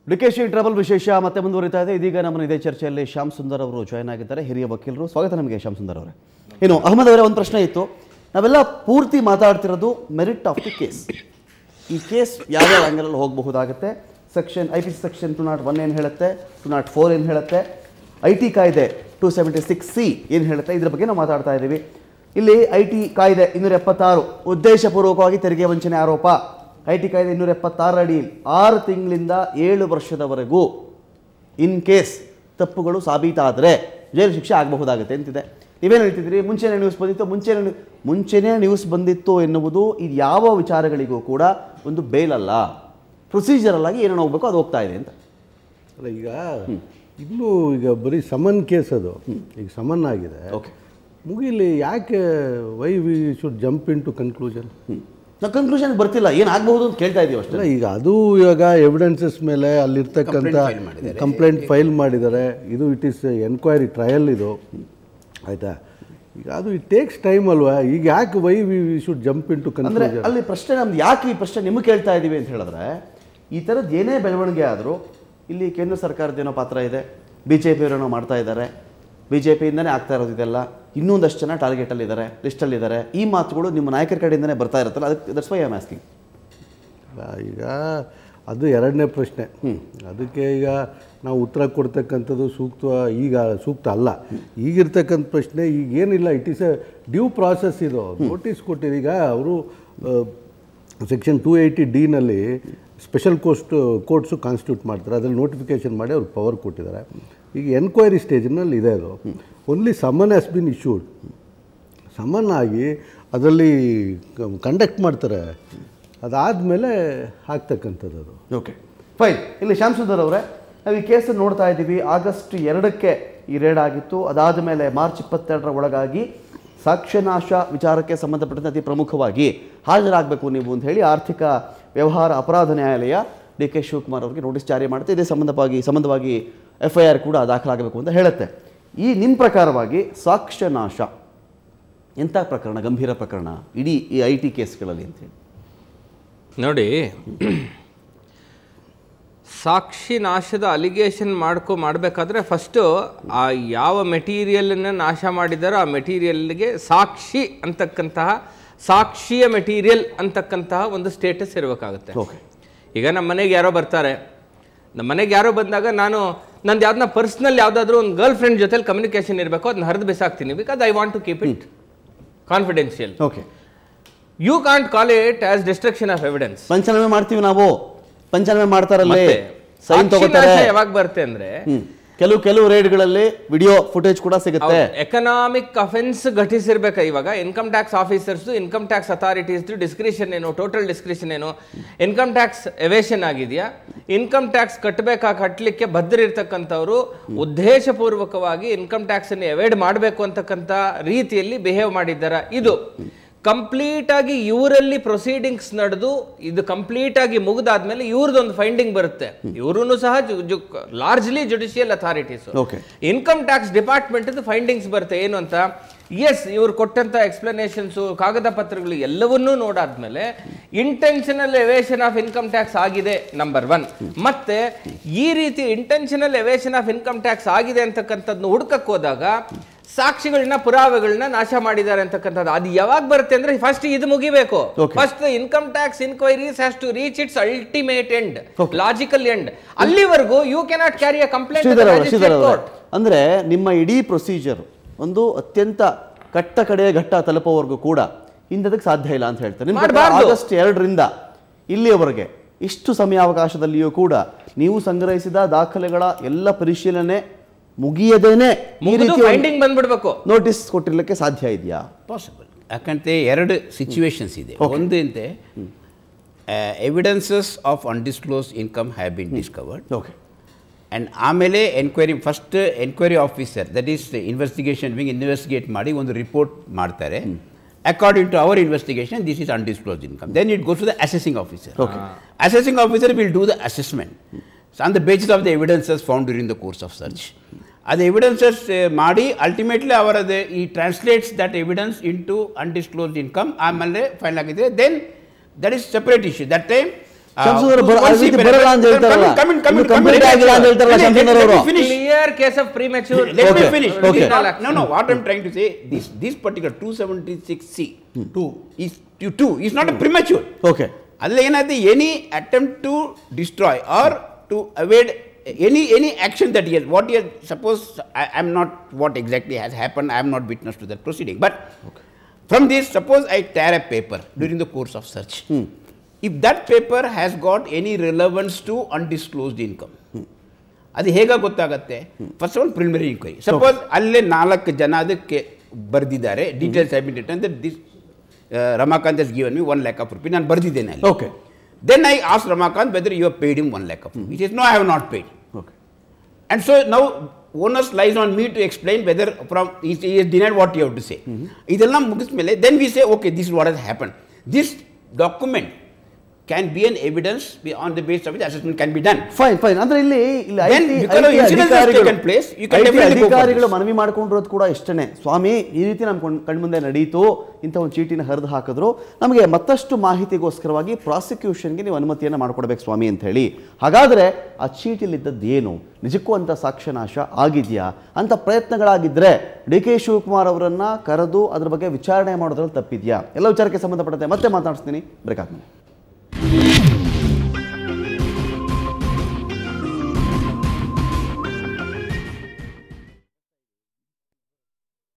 DKShi trouble ವಿಶೇಷ ಮತ್ತೆ ಮುಂದುವರಿತಾ ಇದೆ. ಇದೀಗ ನಮ್ಮನ್ನು ಇದೇ ಚರ್ಚೆಯಲ್ಲಿ ಶ್ಯಾಮ್ ಸುಂದರ್ ಅವರು ಜಾಯ್ನ್ ಆಗಿದ್ದಾರೆ, ಹಿರಿಯ ವಕೀಲರು. ಸ್ವಾಗತ ನಮಗೆ ಶ್ಯಾಮ್ ಸುಂದರ್ ಅವರೇ. ಇನ್ನು ಅಹಮದ್ ಅವರೇ, ಒಂದು ಪ್ರಶ್ನೆ ಇತ್ತು. ನಾವೆಲ್ಲ ಪೂರ್ತಿ ಮಾತಾಡ್ತಿರೋದು ಮೆರಿಟ್ ಆಫ್ ದಿ ಕೇಸ್. ಈ ಕೇಸ್ ಯಾವ್ಯಾವ ಆ್ಯಂಗಲಲ್ಲಿ ಹೋಗಬಹುದಾಗುತ್ತೆ? ಸೆಕ್ಷನ್ IPC ಸೆಕ್ಷನ್ 201 ಏನು ಹೇಳುತ್ತೆ, 204 ಏನು ಹೇಳುತ್ತೆ, IT ಕಾಯ್ದೆ 276C ಏನು ಹೇಳುತ್ತೆ, ಇದ್ರ ಬಗ್ಗೆ ನಾವು ಮಾತಾಡ್ತಾ ಇದ್ದೀವಿ. ಇಲ್ಲಿ IT ಕಾಯ್ದೆ 276 ಉದ್ದೇಶಪೂರ್ವಕವಾಗಿ ತೆರಿಗೆ ವಂಚನೆ ಆರೋಪ. IT ಕಾಯ್ದೆ 276 ಅಡಿ 6 ತಿಂಗಳಿಂದ 7 ವರ್ಷದವರೆಗೂ ಇನ್ ಕೇಸ್ ತಪ್ಪುಗಳು ಸಾಬೀತಾದರೆ ಜೈಲು ಶಿಕ್ಷೆ ಆಗಬಹುದಾಗುತ್ತೆ ಅಂತಿದೆ. ನೀವೇನು ಹೇಳ್ತಿದ್ದೀರಿ? ಮುಂಚೆನೇ ನ್ಯೂಸ್ ಬಂದಿತ್ತು, ಮುಂಚೆನೇ ನ್ಯೂಸ್ ಬಂದಿತ್ತು ಎನ್ನುವುದು ಇದು ಯಾವ ವಿಚಾರಗಳಿಗೂ ಕೂಡ ಒಂದು ಬೇಲಲ್ಲ, ಪ್ರೊಸೀಜರಲ್ ಆಗಿ ಏನೇನು ಹೋಗಬೇಕು ಅದು ಹೋಗ್ತಾ ಇದೆ ಅಂತ. ಅಲ್ಲ, ಈಗ ಬರೀ ಸಮನ್ ಕೇಸ್ ಅದು. ಈಗ ಸಮನ್ ಆಗಿದೆ, ಓಕೆ, ಮುಗಿಲಿ. ಯಾಕೆ why we should jump in to conclusion? ನಾವು ಕನ್ಕ್ಲೂಷನ್ ಬರ್ತಿಲ್ಲ, ಏನಾಗಬಹುದು ಅಂತ ಕೇಳ್ತಾ ಇದೀವಿ ಅಷ್ಟೇ. ಈಗ ಅದು ಇವಾಗ ಎವಿಡೆನ್ಸಸ್ ಮೇಲೆ ಅಲ್ಲಿರ್ತಕ್ಕಂಥ ಕಂಪ್ಲೇಂಟ್ ಫೈಲ್ ಮಾಡಿದ್ದಾರೆ. ಇದು ಇಟ್ ಈಸ್ ಎನ್ಕ್ವೈರಿ ಟ್ರಯಲ್ ಇದು, ಆಯಿತಾ? ಈಗ ಅದು ಇಟ್ ಟೇಕ್ಸ್ ಟೈಮ್ ಅಲ್ವಾ? ಈಗ ಯಾಕೆ why we should jump in to conclusion? ಅಲ್ಲಿ ಪ್ರಶ್ನೆ ನಮ್ದು ಯಾಕೆ ಈ ಪ್ರಶ್ನೆ ನಿಮಗೆ ಕೇಳ್ತಾ ಇದ್ದೀವಿ ಅಂತ ಹೇಳಿದ್ರೆ, ಈ ಥರದ್ದು ಏನೇ ಬೆಳವಣಿಗೆ ಆದರೂ ಇಲ್ಲಿ ಕೇಂದ್ರ ಸರ್ಕಾರದ್ದೇನೋ ಪಾತ್ರ ಇದೆ, BJP ಅವರೇನೋ ಮಾಡ್ತಾ ಇದ್ದಾರೆ, BJPಯಿಂದನೇ ಆಗ್ತಾ ಇರೋದು ಇದೆಲ್ಲ, ಇನ್ನೊಂದಷ್ಟು ಜನ ಟಾರ್ಗೆಟಲ್ಲಿದ್ದಾರೆ, ಲಿಸ್ಟಲ್ಲಿದ್ದಾರೆ, ಈ ಮಾತುಗಳು ನಿಮ್ಮ ನಾಯಕರ ಕಡೆಯಿಂದನೇ ಬರ್ತಾ ಇರುತ್ತಲ್ಲ, ಅದಕ್ಕೆ that's why I am asking. ಈಗ ಅದು ಎರಡನೇ ಪ್ರಶ್ನೆ. ಅದಕ್ಕೆ ಈಗ ನಾವು ಉತ್ತರ ಕೊಡ್ತಕ್ಕಂಥದ್ದು ಸೂಕ್ತ ಅಲ್ಲ. ಈಗಿರ್ತಕ್ಕಂಥ ಪ್ರಶ್ನೆ ಈಗೇನಿಲ್ಲ, it is a due process. ಇದು ನೋಟಿಸ್ ಕೊಟ್ಟಿದ್ದು. ಈಗ ಅವರು ಸೆಕ್ಷನ್ 280D ನಲ್ಲಿ ಸ್ಪೆಷಲ್ ಕೋರ್ಟ್ಸು ಕಾನ್ಸ್ಟಿಟ್ಯೂಟ್ ಮಾಡ್ತಾರೆ, ಅದರಲ್ಲಿ ನೋಟಿಫಿಕೇಷನ್ ಮಾಡಿ ಅವ್ರಿಗೆ ಪವರ್ ಕೊಟ್ಟಿದ್ದಾರೆ. ಈಗ ಎನ್ಕ್ವೈರಿ ಸ್ಟೇಜ್ನಲ್ಲಿ ಇದೆ ಅದು. Only summon has been issued. Summon ಆಗಿ ಅದರಲ್ಲಿ ಕಂಡಕ್ಟ್ ಮಾಡ್ತಾರೆ, ಅದಾದಮೇಲೆ ಆಗ್ತಕ್ಕಂಥದ್ದು ಅದು. Okay, fine. ಇಲ್ಲಿ ಶ್ಯಾಮ್ ಸುಂದರ್ ಅವರೇ, ನಾವು ಈ ಕೇಸನ್ನು ನೋಡ್ತಾ ಇದ್ದೀವಿ. ಆಗಸ್ಟ್ 2ಕ್ಕೆ ಈ ರೇಡ್ ಆಗಿತ್ತು. ಅದಾದ ಮೇಲೆ ಮಾರ್ಚ್ 22ರ ಒಳಗಾಗಿ ಸಾಕ್ಷ್ಯನಾಶ ವಿಚಾರಕ್ಕೆ ಸಂಬಂಧಪಟ್ಟಂತೆ ಅತಿ ಪ್ರಮುಖವಾಗಿ ಹಾಜರಾಗಬೇಕು ನೀವು ಅಂತ ಹೇಳಿ ಆರ್ಥಿಕ ವ್ಯವಹಾರ ಅಪರಾಧ ನ್ಯಾಯಾಲಯ DK ಶಿವಕುಮಾರ್ ಅವರಿಗೆ ನೋಟಿಸ್ ಜಾರಿ ಮಾಡುತ್ತೆ. ಇದೇ ಸಂಬಂಧವಾಗಿ FIR ಕೂಡ ದಾಖಲಾಗಬೇಕು ಅಂತ ಹೇಳುತ್ತೆ. ಈ ನಿಮ್ಮ ಪ್ರಕಾರವಾಗಿ ಸಾಕ್ಷ್ಯನಾಶ ಎಂಥ ಪ್ರಕರಣ, ಗಂಭೀರ ಪ್ರಕರಣ ಇಡೀ ಈ IT ಕೇಸ್ಗಳಲ್ಲಿ ಅಂತೇಳಿ ನೋಡಿ. ಸಾಕ್ಷಿ ನಾಶದ ಅಲಿಗೇಷನ್ ಮಾಡಬೇಕಾದ್ರೆ ಫಸ್ಟು ಆ ಯಾವ ಮೆಟೀರಿಯಲನ್ನು ನಾಶ ಮಾಡಿದಾರೋ ಆ ಮೆಟೀರಿಯಲ್ಗೆ ಸಾಕ್ಷಿ ಅಂತಕ್ಕಂತಹ, ಸಾಕ್ಷಿಯ ಮೆಟೀರಿಯಲ್ ಅಂತಕ್ಕಂತಹ ಒಂದು ಸ್ಟೇಟಸ್ ಇರಬೇಕಾಗುತ್ತೆ. ಓಕೆ, ಈಗ ನಮ್ಮ ಮನೆಗೆ ಯಾರೋ ಬರ್ತಾರೆ, ನಮ್ಮ ಮನೆಗೆ ಯಾರೋ ಬಂದಾಗ ನಂದು ಯಾವ್ದನ್ನ ಪರ್ಸ್ನಲ್ ಯಾವುದಾದ್ರೂ ಒಂದು ಗರ್ಲ್ ಫ್ರೆಂಡ್ ಜೊತೆಲಿ ಕಮ್ಯುನಿಕೇಶನ್ ಇರಬೇಕು, ಅದನ್ನ ಹರಿದು ಬಿಸಾಕ್ತೀನಿ, because I want to keep it confidential. Okay, you can't call it as destruction of evidence. Panchnama ಮಾಡ್ತೀವಿ ನಾವು, ಪಂಚನಾಮೆ ಮಾಡ್ತಾರಲ್ಲ, ಸೈನ್ ತಗೋತಾರೆ. ಯಾವಾಗ ಬರುತ್ತೆ ಅಂದ್ರೆ ಕೆಲವು ರೇಡ್ಗಳಲ್ಲಿ ವಿಡಿಯೋ ಫುಟೇಜ್ ಕೂಡ ಸಿಗುತ್ತೆ. ಎಕನಾಮಿಕ್ ಅಫೆನ್ಸ್ ಘಟಿಸಿರ್ಬೇಕು. ಇವಾಗ income tax officers, income tax authorities discretion ಏನು, ಟೋಟಲ್ ಡಿಸ್ಕ್ರಿಷನ್ ಏನು, ಇನ್ಕಮ್ ಟ್ಯಾಕ್ಸ್ ಎವೇಷನ್ ಆಗಿದೆಯಾ, ಇನ್ಕಮ್ ಟ್ಯಾಕ್ಸ್ ಕಟ್ಟಲಿಕ್ಕೆ ಬದ್ಧ ಇರ್ತಕ್ಕಂಥವ್ರು ಉದ್ದೇಶಪೂರ್ವಕವಾಗಿ ಇನ್ಕಮ್ ಟ್ಯಾಕ್ಸ್ ಅನ್ನು ಅವಾಯ್ಡ್ ಮಾಡಬೇಕು ಅಂತಕ್ಕಂಥ ರೀತಿಯಲ್ಲಿ ಬಿಹೇವ್ ಮಾಡಿದ್ದಾರ. ಇದು ಕಂಪ್ಲೀಟ್ ಆಗಿ ಇವರಲ್ಲಿ ಪ್ರೊಸೀಡಿಂಗ್ಸ್ ನಡೆದು ಇದು ಕಂಪ್ಲೀಟ್ ಆಗಿ ಮುಗಿದಾದ್ಮೇಲೆ ಇವ್ರದೊಂದು ಫೈಂಡಿಂಗ್ ಬರುತ್ತೆ. ಇವರು ಸಹ largely judicial authorities, income tax department findings ಬರುತ್ತೆ. ಏನು ಅಂತ, ಎಸ್, ಇವ್ರು ಕೊಟ್ಟಂತ ಎಕ್ಸ್ಪ್ಲನೇಷನ್ಸು, ಕಾಗದ ಪತ್ರಗಳು ಎಲ್ಲವನ್ನೂ ನೋಡಾದ್ಮೇಲೆ intentional evasion of income tax ಆಗಿದೆ ನಂಬರ್ 1. ಮತ್ತೆ ಈ ರೀತಿ intentional evasion of income tax ಆಗಿದೆ ಅಂತಕ್ಕಂಥದ್ದನ್ನು ಹುಡ್ಕಕ್ಕೆ ಹೋದಾಗ ಸಾಕ್ಷಿಗಳನ್ನ, ಪುರಾವೆಗಳನ್ನ ನಾಶ ಮಾಡಿದ್ದಾರೆ ಅಂತಕ್ಕಂಥದ್ದು. ಅದು ಯಾವಾಗ ಬರುತ್ತೆ ಅಂದ್ರೆ ಫಸ್ಟ್ ಇದು ಮುಗಿಬೇಕು. First income tax inquiries has to reach its ultimate end, logical end. ಅಲ್ಲಿವರೆಗೂ you cannot carry a complaint. ಅಂದ್ರೆ ನಿಮ್ಮ ಇಡೀ ಪ್ರೊಸೀಜರ್ ಒಂದು ಅತ್ಯಂತ ಕಡೆಯ ಘಟ್ಟ ತಲುಪುವವರೆಗೂ ಕೂಡ ಹಿಂದಕ್ಕೆ ಸಾಧ್ಯ ಇಲ್ಲ ಅಂತ ಹೇಳ್ತಾರೆ. ಆಗಸ್ಟ್ 2ರಿಂದ ಇಲ್ಲಿಯವರೆಗೆ ಇಷ್ಟು ಸಮಯಾವಕಾಶದಲ್ಲಿಯೂ ಕೂಡ ನೀವು ಸಂಗ್ರಹಿಸಿದ ದಾಖಲೆಗಳ ಎಲ್ಲ ಪರಿಶೀಲನೆ ಮುಗಿಯದೇನೆ ಫೈಂಡಿಂಗ್ ಬಂದ್ಬಿಡ್ಬೇಕು, ನೋಟಿಸ್ ಕೊಟ್ಟಿರ್ಲಿಕ್ಕೆ ಸಾಧ್ಯ ಇದೆಯಾ? ಪಾಸಿಬಲ್. ಯಾಕಂತೆ ಎರಡು ಸಿಚುವೇಶನ್ಸ್ ಇದೆ. ಒಂದಂತೆ evidences of undisclose income have been discovered. Okay, and ಆಮೇಲೆ first enquiry officer, that is investigation wing investigate ಮಾಡಿ ಒಂದು ರಿಪೋರ್ಟ್ ಮಾಡ್ತಾರೆ. According to our investigation this is undisclosed income. Then it goes to the assessing officer. Assessing officer will do the assessment on the basis of the evidences found during the course of search. ಅದು evidences ಮಾಡಿ ultimately ಅವರದು ಈ translates that evidence into undisclosed income. ಆಮೇಲೆ final ಆಗಿದೆ. Then that is separate issue. That time Shamsundar ಬರಲ್ಲ ಅಂತ ಹೇಳ್ತಾರಲ್ಲ, complete ಆಗಿಲ್ಲ ಅಂತ ಹೇಳ್ತಾರಲ್ಲ ಶಂಸುಂದರ್ ಅವರು. Clear case of premature. Let me finish. No, what I'm trying to say, this particular 276C 2 is not a premature. Okay. ಅಲ್ಲಿ ಏನಾಯ್ತು, any attempt to destroy or to avoid any action that he has, what he has, suppose I am not what exactly has happened, I am not witness to that proceeding, but from this, suppose I tear a paper during the course of search. If that paper has got any relevance to undisclosed income, ಅದು ಹೇಗೆ ಗೊತ್ತಾಗುತ್ತೆ? First of all preliminary inquiry. Suppose ಅಲ್ಲೇ 4 ಜನ ಅದಕ್ಕೆ ಬರೆದಿದ್ದಾರೆ, details have been written, this Ramakant has given me 1 lakh of rupees, ನಾನು ಬರೆದಿದ್ದೇನೆ ಅಲ್ಲಿ. Okay. Then I asked Ramakant whether you have paid him 1 lakh of rupees. He says, no, I have not paid. Okay. And so now onus lies on me to explain whether he has denied what you have to say. ಇದೆಲ್ಲ ಮುಗಿಸ್ಮೇಲೆ then we say, okay, this is what has happened. This document can be an evidence on the basis of which assessment can be done. Fine. ಅಂದ್ರೆ ಇಲ್ಲಿ Then because of incidents has taken place, you can definitely go for ಅಧಿಕಾರಿಗಳು this. ಮನವಿ ಮಾಡ್ಕೊಂಡಿರೋದು ಕೂಡ ಇಷ್ಟನೇ. ಸ್ವಾಮಿ, ಈ ರೀತಿ ನಮ್ಮ ಕಣ್ಮುಂದೆ ನಡೀತು, ಇಂಥ ಒಂದು ಚೀಟಿನ ಹರಿದು ಹಾಕಿದ್ರು, ನಮಗೆ ಮತ್ತಷ್ಟು ಮಾಹಿತಿಗೋಸ್ಕರವಾಗಿ ಪ್ರಾಸಿಕ್ಯೂಷನ್ಗೆ ನೀವು ಅನುಮತಿಯನ್ನು ಮಾಡಿಕೊಡ್ಬೇಕು ಸ್ವಾಮಿ ಅಂತ ಹೇಳಿ. ಹಾಗಾದ್ರೆ ಆ ಚೀಟಿಲಿದ್ದದ್ದು ಏನು, ನಿಜಕ್ಕೂ ಅಂತ ಸಾಕ್ಷ್ಯನಾಶ ಆಗಿದೆಯಾ ಅಂತ ಪ್ರಯತ್ನಗಳಾಗಿದ್ರೆ ಡಿ ಕೆ ಶಿವಕುಮಾರ್ ಅವರನ್ನ ಕರೆದು ಅದ್ರ ಬಗ್ಗೆ ವಿಚಾರಣೆ ಮಾಡೋದ್ರಲ್ಲಿ ತಪ್ಪಿದೆಯಾ? ಎಲ್ಲ ವಿಚಾರಕ್ಕೆ ಸಂಬಂಧಪಟ್ಟಂತೆ ಮತ್ತೆ ಮಾತಾಡ್ತೀನಿ, ಬ್ರೇಕ್ ಆದ್ಮೇಲೆ.